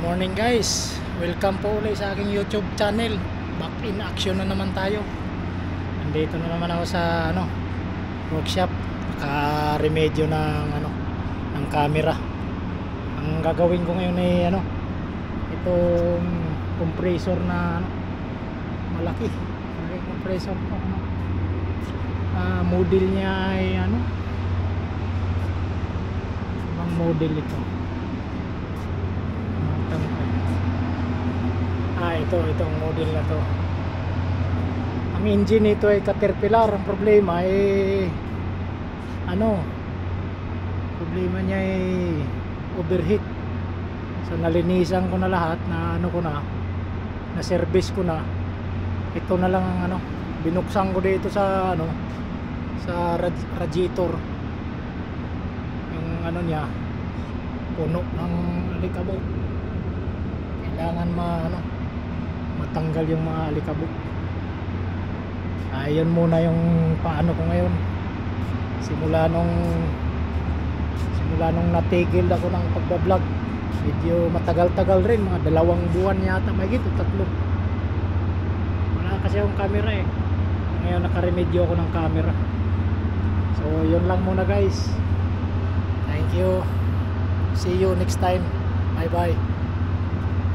Morning guys, welcome po ulit sa aking YouTube channel. Back in action na naman tayo. Nandito na naman ako sa workshop, naka-remedyo ng camera. Ang gagawin ko ngayon ay itong compressor na malaki compressor po. Model niya ay ibang model ito. Itong model na to. Ang engine nito ay Caterpillar. Ang problema ay problema niya ay overheat. So nalinisan ko na lahat, na na service ko na. Ito na lang ang binuksan ko dito sa sa radiator. Yung niya puno ng alikabok. Kailangan matanggal yung mga alikabok. Ayun muna yung paano ko ngayon. Simula nung natigil ako ng pagbablog, medyo matagal-tagal rin, mga 2 buwan yata, mahigit 3. Wala kasi akong camera eh. Ngayon nakaremedyo ako ng camera. So yun lang muna guys. Thank you. See you next time. Bye bye.